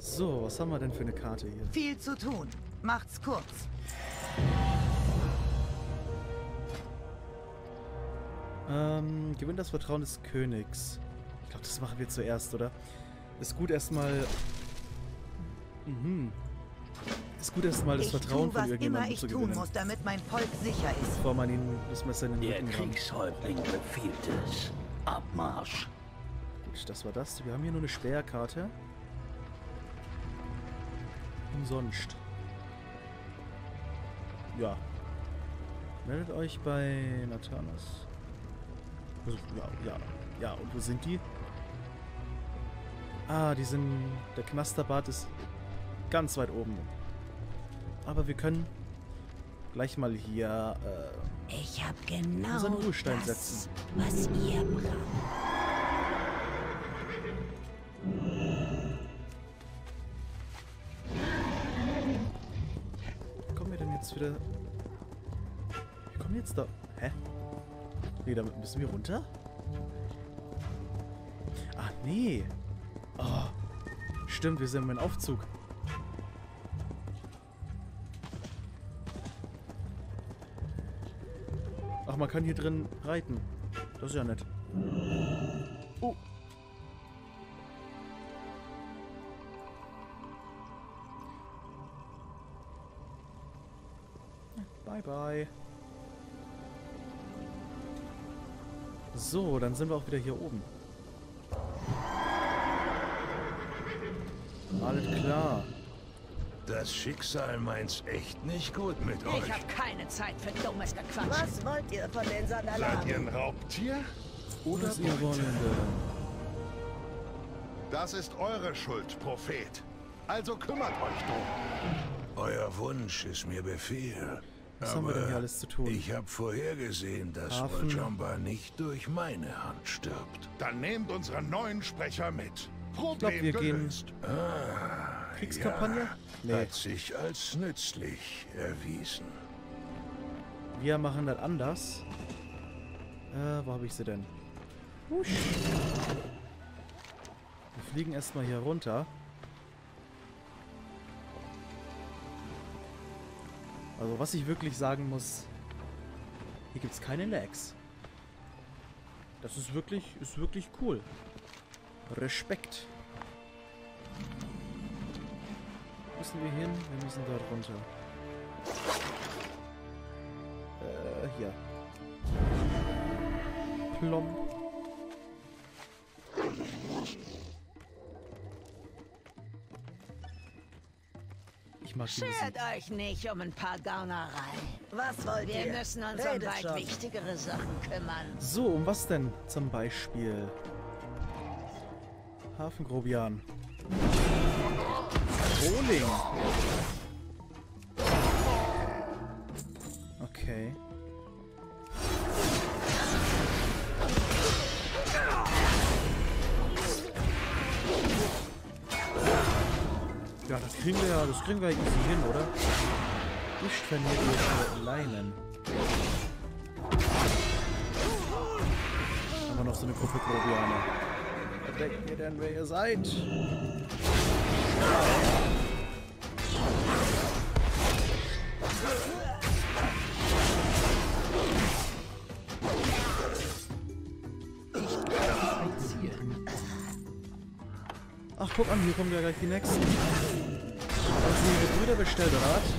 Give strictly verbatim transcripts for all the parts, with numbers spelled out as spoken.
So, was haben wir denn für eine Karte hier? Viel zu tun. Macht's kurz. Ähm, gewinnt das Vertrauen des Königs. Ich glaube, das machen wir zuerst, oder? Ist gut erstmal... Mhm. Ist gut erstmal das Ich Vertrauen tu, von was irgendjemandem immer ich zu tun gewinnen. muss, damit mein Volk sicher ist. Bevor man ihn das Messer in den Der Rücken rammt. Kriegshäuptling befiehlt es. Abmarsch. Gut, das war das. Wir haben hier nur eine Sperrkarte. Umsonst. Ja. Meldet euch bei Nathanas. Also, ja, ja, ja. Und wo sind die? Ah, die sind... Der Knasterbart ist ganz weit oben. Aber wir können gleich mal hier äh, Ich habe genau unseren Ruhestein das, setzen. was ihr braucht. Wie kommen wir denn jetzt wieder... Wir kommen jetzt da... Hä? Nee, damit müssen wir runter? Ach, nee. Oh. Stimmt, wir sind im Aufzug. Ach, man kann hier drin reiten. Das ist ja nett. Oh. Bye, bye. So, dann sind wir auch wieder hier oben. Alles klar. Das Schicksal meint's echt nicht gut mit euch. Ich habe keine Zeit für dummes Gequatsch. Was wollt ihr von den Seid ihr Sandalagen? ein Raubtier? Oder Oder ihr Beute? Wollende. Das ist eure Schuld, Prophet. Also kümmert euch drum. Euer Wunsch ist mir Befehl. Was haben wir denn hier alles zu tun? Ich habe vorhergesehen, dass Hafen. Rajamba nicht durch meine Hand stirbt. Dann nehmt unseren neuen Sprecher mit. Problem wir gehen- gelöst. Ah, Kriegskampagne? Ja, Nee. Hat sich als nützlich erwiesen. Wir machen das anders. Äh, wo habe ich sie denn? Husch. Wir fliegen erstmal hier runter. Also, was ich wirklich sagen muss, hier gibt es keine Lags. Das ist wirklich, ist wirklich cool. Respekt. Wo müssen wir hin? Wir müssen dort runter. Äh, hier. Plomb. Ich mag die Musik. Schert euch nicht um ein paar Gaunereien. Was wollt Wir ihr? müssen uns um Redet weit schon. wichtigere Sachen kümmern. So, um was denn zum Beispiel? Hafengrobian. Rohling. Okay. Ja, das kriegen wir ja, das kriegen wir easy hin, oder? Ich trainiere hier Leinen. Haben wir noch so eine Gruppe Grobianer. Wer denkt ihr denn, wer ihr seid? Ach, guck an, hier kommen ja gleich die nächsten. Haben sie ihre Brüder bestellt, oder was?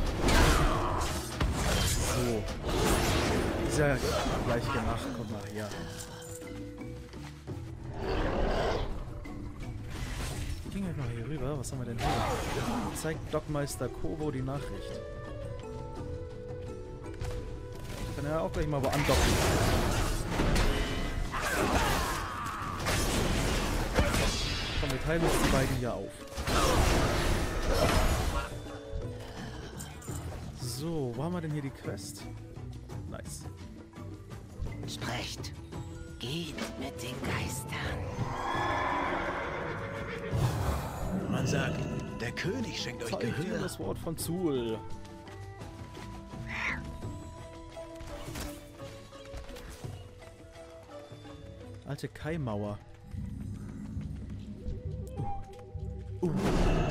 So. Ist ja gleich gemacht. Komm mal her. Gehen wir mal hier rüber. Was haben wir denn hier? Zeigt Dockmeister Kobo die Nachricht. Kann er auch gleich mal wo andocken. Komm, wir teilen uns die beiden hier auf. So, wo haben wir denn hier die Quest? Nice. Sprecht. Geht mit den Geistern. Man sagt, der König schenkt euch Zeig dir Gehör. das Wort von Zul. Alte Kaimauer. Uh. Uh.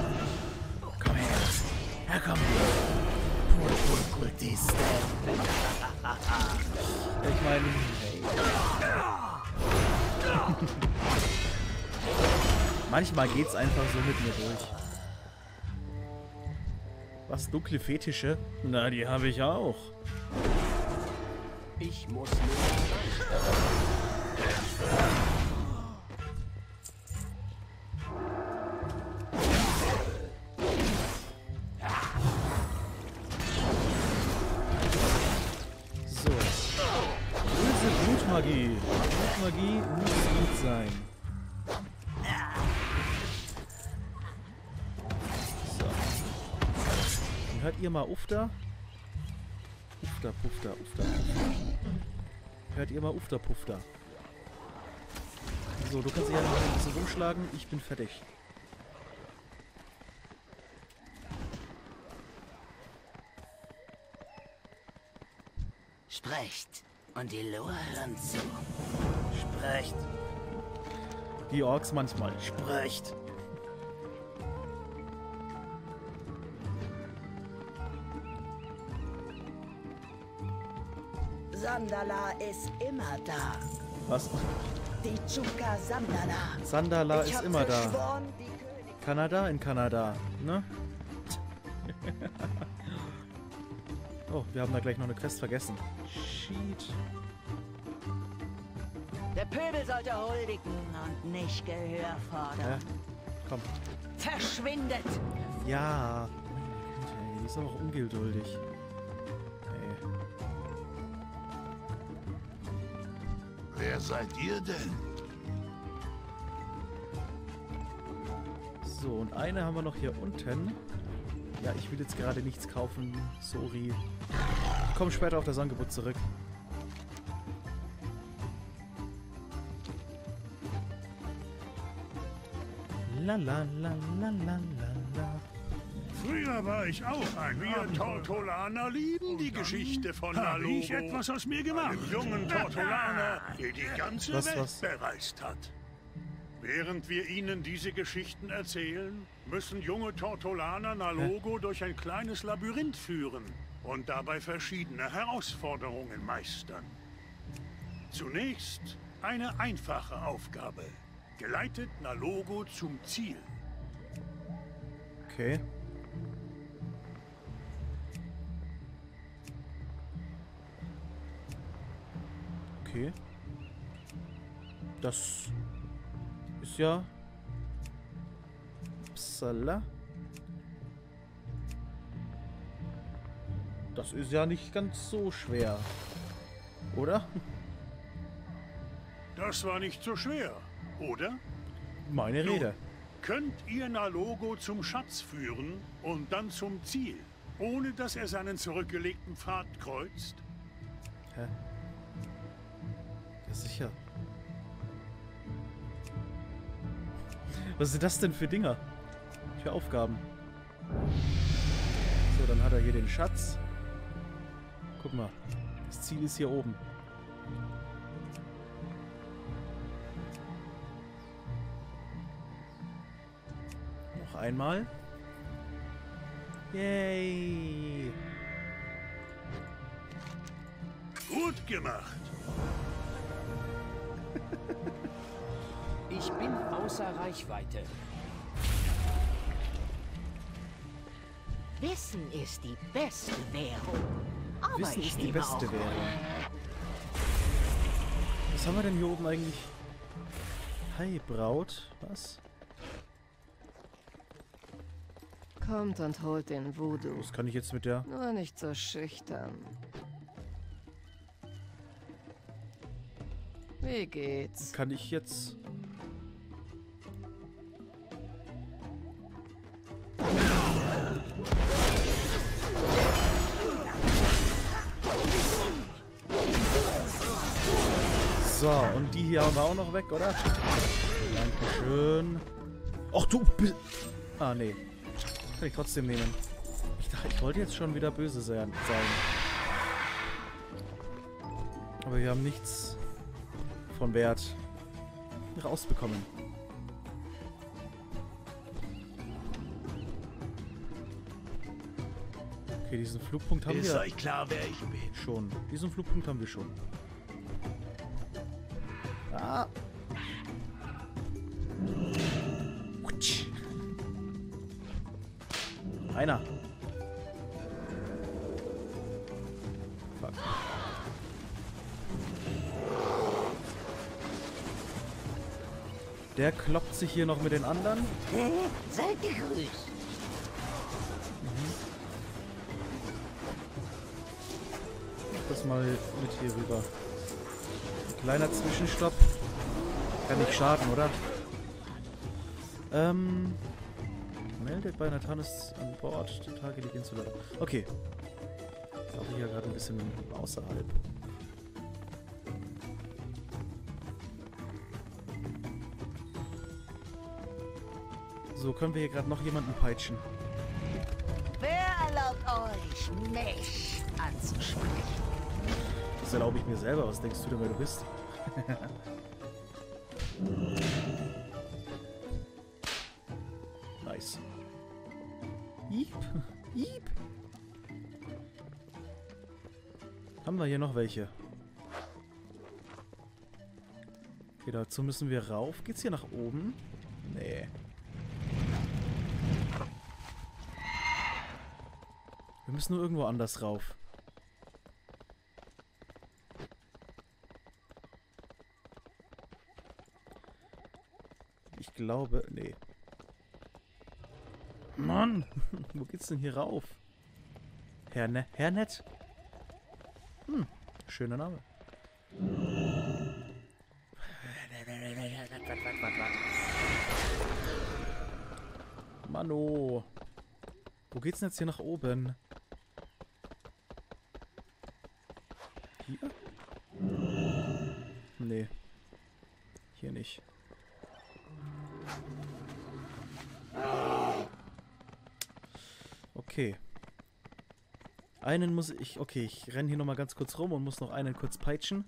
Na komm. Kultisten. Ich meine, hey. Manchmal geht's einfach so mit mir durch. Was, dunkle Fetische? Na, die habe ich auch. Ich muss nur So. Böse Blutmagie. Blutmagie muss gut sein. So. Und hört ihr mal Ufter? Ufter, Pufter, Ufter, Pufter. Hört ihr mal Ufter, Pufter. So, du kannst dich ja noch ein bisschen rumschlagen. Ich bin fertig. Sprecht. Und die Loa hören zu. Sprecht. Die Orks manchmal. Sprecht. Sandala ist immer da. Was? Die Chuka Sandala. Sandala Ich ist hab immer da. verschworen, die Königin- Kanada in Kanada, ne? Oh, wir haben da gleich noch eine Quest vergessen. Shit. Der Pöbel sollte huldigen und nicht Gehör Ja, fordern. komm. Verschwindet! Ja. Meine Güte, ey, die ist aber auch ungeduldig. Ey. Wer seid ihr denn? So, und eine haben wir noch hier unten. Ja, ich will jetzt gerade nichts kaufen. Sorry. Ich komme später auf das Angebot zurück. La la la la la la la. Früher war ich auch ein Wir Tortolaner lieben die Geschichte von Habe Nalogo. ich etwas aus mir gemacht? Einem jungen Tortolaner, der die ganze Was, Welt was? bereist hat. Während wir ihnen diese Geschichten erzählen, müssen junge Tortolaner Nalogo durch ein kleines Labyrinth führen und dabei verschiedene Herausforderungen meistern. Zunächst eine einfache Aufgabe. Geleitet Nalogo zum Ziel. Okay. Okay. Das ist ja... Psala. Das ist ja nicht ganz so schwer. Oder? Das war nicht so schwer, oder? Meine Nun, Rede. Könnt ihr Nalogo zum Schatz führen und dann zum Ziel, ohne dass er seinen zurückgelegten Pfad kreuzt? Hä? Ja, sicher. Was sind das denn für Dinger? Für Aufgaben? So, dann hat er hier den Schatz. Guck mal. Das Ziel ist hier oben. Noch einmal. Yay! Gut gemacht. Ich bin außer Reichweite. Wissen ist die beste Währung. Aber Wissen ich ist die nehme beste auch Währung. Was haben wir denn hier oben eigentlich? Hi, Braut. Was? Kommt und holt den Voodoo. Was kann ich jetzt mit der... Nur nicht so schüchtern. Wie geht's? Kann ich jetzt... So, und die hier haben wir auch noch weg, oder? Dankeschön. Ach du... Bi ah, nee. Kann ich trotzdem nehmen. Ich dachte, ich wollte jetzt schon wieder böse sein. Aber wir haben nichts von Wert rausbekommen. Okay, diesen Flugpunkt haben Ist wir euch klar, wer ich bin? schon. Diesen Flugpunkt haben wir schon. Ah. Utsch. Einer. Fuck. Der kloppt sich hier noch mit den anderen. Seid gegrüßt. Das mal mit hier rüber. Ein kleiner Zwischenstopp. Kann nicht schaden, oder? Ähm. Meldet bei Nathanis an Bord. Die Tage liegen zu laut. Okay. Ist auch hier gerade ein bisschen außerhalb. So, können wir hier gerade noch jemanden peitschen? Wer erlaubt euch, mich anzusprechen? Das erlaube ich mir selber. Was denkst du denn, wer du bist? Nice. Iep. Iep. Haben wir hier noch welche? Okay, dazu müssen wir rauf. Geht's hier nach oben? Nee. Wir müssen nur irgendwo anders rauf. Ich glaube... Nee. Mann! Wo geht's denn hier rauf? Herr, ne Herr Nett? Hm, schöner Name. Mano! Wo geht's denn jetzt hier nach oben? Hier? Nee. Hier nicht. Okay. Einen muss ich... Okay, ich renne hier nochmal ganz kurz rum und muss noch einen kurz peitschen.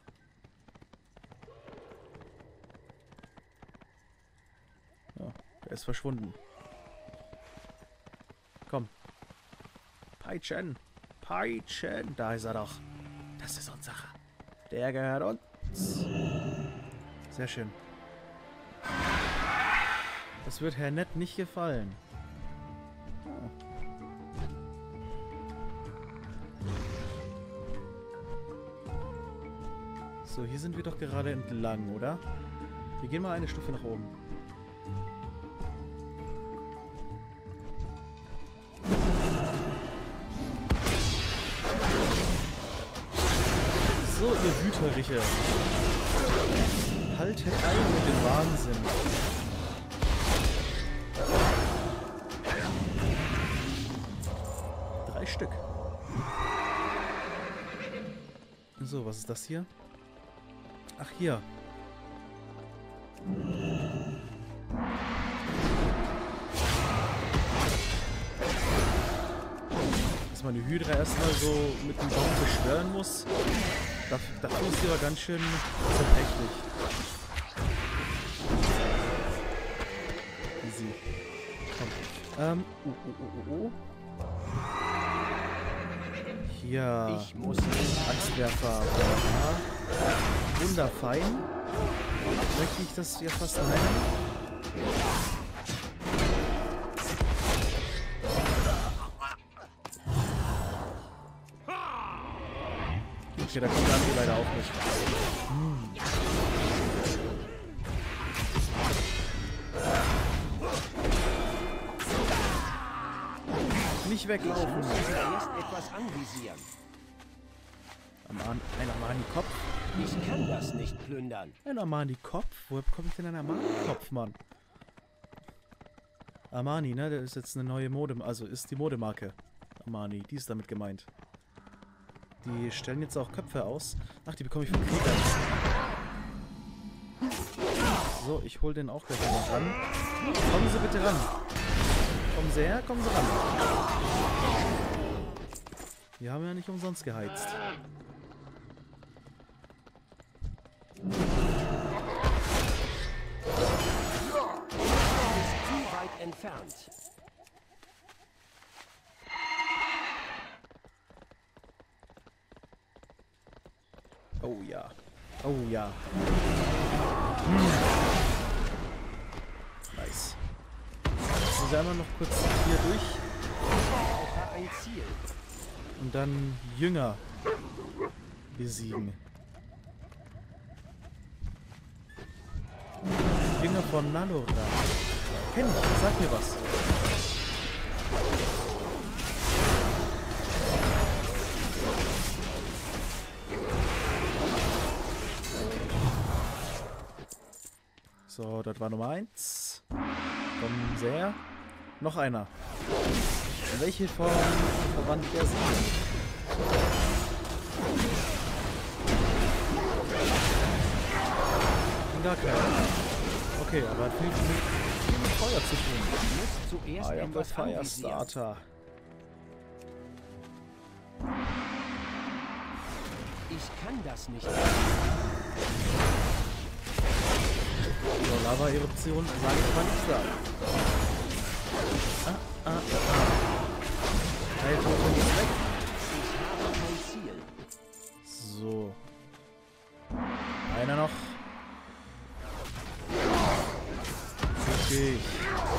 Ja, der ist verschwunden. Komm. Peitschen. Peitschen. Da ist er doch. Das ist unsere Sache. Der gehört uns. Sehr schön. Das wird Herr Nett nicht gefallen. Oh. So, hier sind wir doch gerade entlang, oder? Wir gehen mal eine Stufe nach oben. So, ihr Wüteriche. Haltet ein mit dem Wahnsinn. Drei Stück. So, was ist das hier? Ach, hier. Dass man die Hydra erstmal so mit dem Baum beschwören muss. Dafür, dafür ist sie aber ganz schön zerbrechlich. Easy. Komm. Ähm, oh, oh, oh, oh, oh. Hier. Ich muss Axtwerfer. Ja. Wunderfein. Möchte ich das ja fast nennen? Okay, da kommt der andere leider auch nicht. Hm. Nicht weglaufen. erst etwas anvisieren. Aman ein Armani-Kopf? Ich kann das nicht plündern. Ein Armani-Kopf? Woher bekomme ich denn einen Armani-Kopf, Mann? Armani, ne? Der ist jetzt eine neue Mode... Also ist die Modemarke. Armani, die ist damit gemeint. Die stellen jetzt auch Köpfe aus. Ach, die bekomme ich von Kriegern. So, ich hole den auch gleich mal ran. Kommen Sie bitte ran. Kommen Sie her, kommen Sie ran. Wir haben ja nicht umsonst geheizt. Ist zu weit entfernt. Oh ja. Oh ja. Hm. Nice. Also wir einmal noch kurz hier durch. Ein Ziel. Und dann Jünger besiegen. Jünger von Nalora. Kenn ich, sag mir was. So, das war Nummer eins. Kommen sehr. Noch einer. In welche Form verwandelt er sich? In gar keine. Okay, aber hat viel mit, mit Feuer zu tun. Muss zuerst I am the etwas anvisieren. Firestarter. Ich kann das nicht. So, Lava-Eruption, sage ich mal nicht sagen. Ah, ah, ah. Heiltoken ist weg. Ich habe kein Ziel. So. Einer noch. Okay.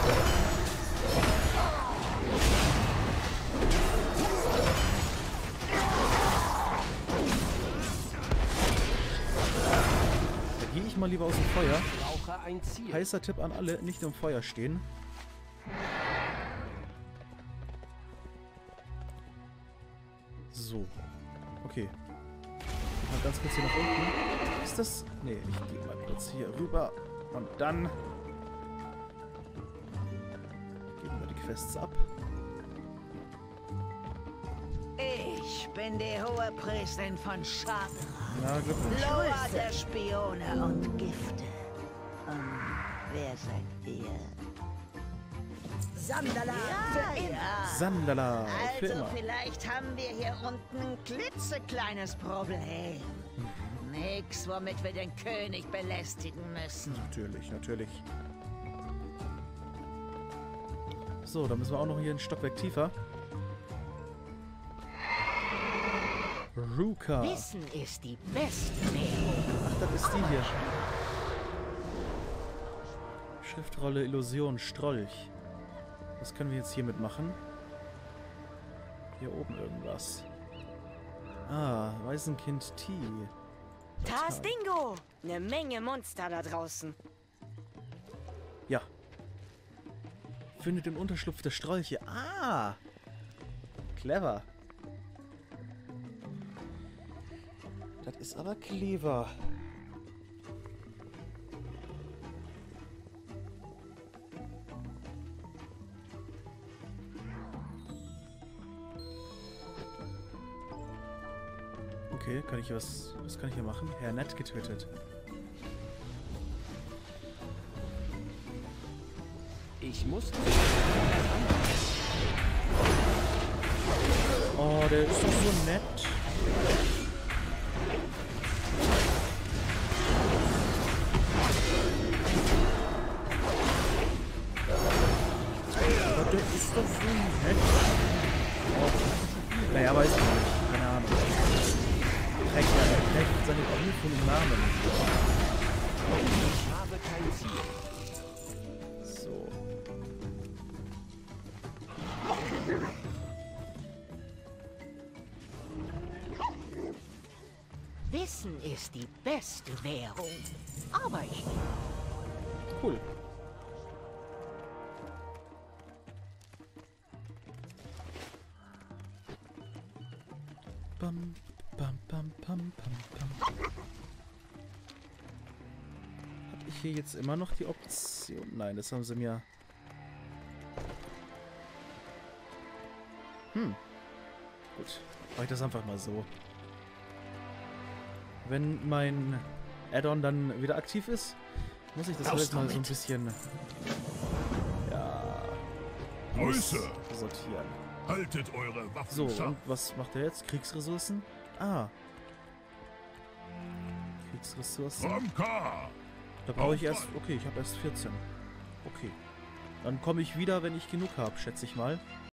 Da gehe ich mal lieber aus dem Feuer. Brauche ein Ziel. Heißer Tipp an alle, nicht im Feuer stehen. So. Okay. Mal ganz kurz hier nach unten. Ist das... Nee, ich gehe mal kurz hier rüber. Und dann... geben wir die Quests ab. Ich bin die hohe Priesterin von Shadra. Na, Glückwunsch. Loa der Spione und Gifte. Und wer seid ihr? Sandala. Ja, ja. Sandala. Für Also immer. vielleicht haben wir hier unten ein klitzekleines Problem. Nix, womit wir den König belästigen müssen. Natürlich, natürlich. So, dann müssen wir auch noch hier ein Stockwerk tiefer. Ruka. Wissen ist die beste Währung. Ach, das ist die hier. Schriftrolle, Illusion, Strolch. Was können wir jetzt hiermit machen? Hier oben irgendwas. Ah, Waisenkind T. Tas Dingo! Eine Menge Monster da draußen. Ja. Findet den Unterschlupf der Strolche. Ah! Clever. Das ist aber clever. Okay, kann ich was... Was kann ich hier machen? Herr Nett getötet. Ich muss. Oh, der ist doch so nett. Aber der ist doch so nett. Oh. Naja, weiß ich nicht. Keine Ahnung. Trägt ja, er trägt seine Prüfung im Namen. Ich habe kein Ziel. So. Wissen ist die beste Währung. Aber ich... Cool. Bam, bam, bam, bam, bam, bam. Hab ich hier jetzt immer noch die Option? Nein, das haben sie mir... Hm. Gut. Mach ich das einfach mal so. Wenn mein Add-on dann wieder aktiv ist, muss ich das alles mal so ein bisschen... Ja... Grüße! sortieren. Haltet eure Waffen So, scharf. und was macht er jetzt? Kriegsressourcen? Ah. Kriegsressourcen. Vom K. Da brauche ich erst... Okay, ich habe erst vierzehn. Okay. Dann komme ich wieder, wenn ich genug habe, schätze ich mal.